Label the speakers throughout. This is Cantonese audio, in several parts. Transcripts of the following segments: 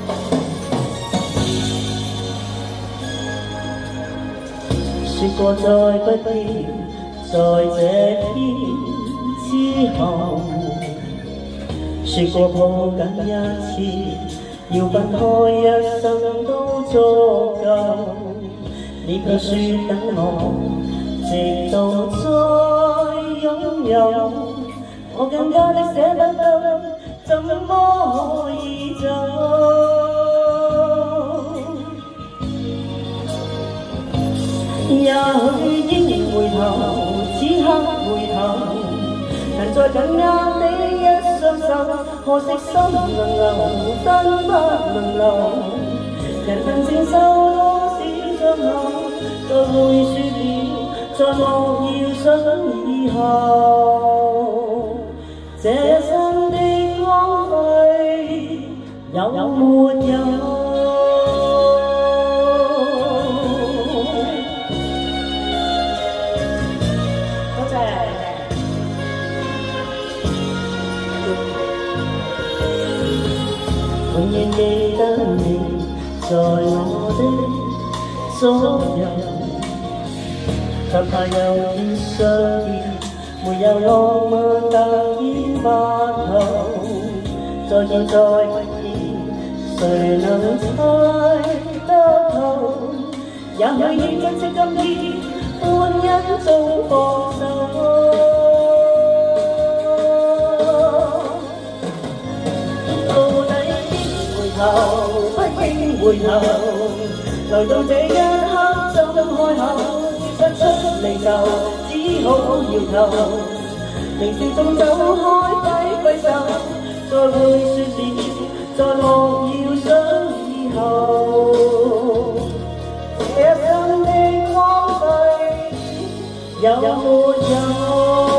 Speaker 1: 说過再不見，在這天之後，說過抱緊一次，要分開一生都足夠。你卻說等我，直到再擁有，我更加的捨不得，怎麼可以走？ 也許應回頭，此刻回頭，能再緊握你一雙手，可惜心能留，身不能留。人能承受多少傷口，再會說了，再莫要想以後。這一生的光輝有沒有？ 永遠記得你在我的左右，卻怕有天相見，沒有浪漫但已白頭。再見再不見，誰能猜得透？也許已珍惜今天，歡欣中放手。 不應回頭，來到這一刻怎開口？說不出離愁，只好搖頭。微笑中走開，揮揮手，再會說了，再莫要想以後。這一生的光輝有沒有？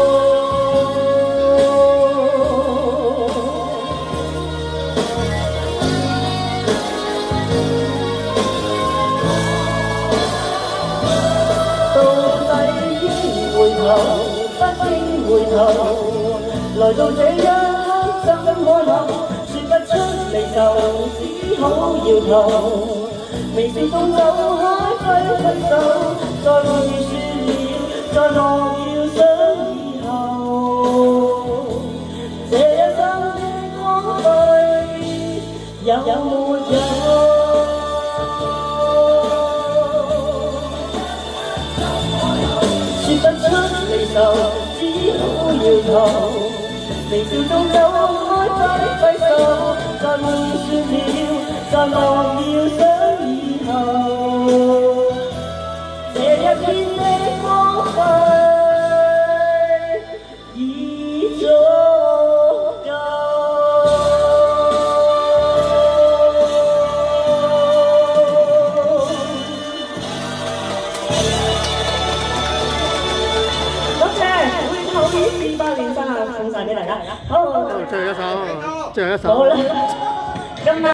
Speaker 1: 不應回頭，來到這一刻怎開口？說不出離愁，只好搖頭。微笑中走開，揮揮手，再會說了，再莫要想以後。這一生的光輝有沒有？ 說不出離愁，只好搖頭。微笑中走開，揮揮手，再會說了，再莫要想以後。這一天的光輝已足夠。200年生日送晒俾大家，好，最後一首，好啦，今晚。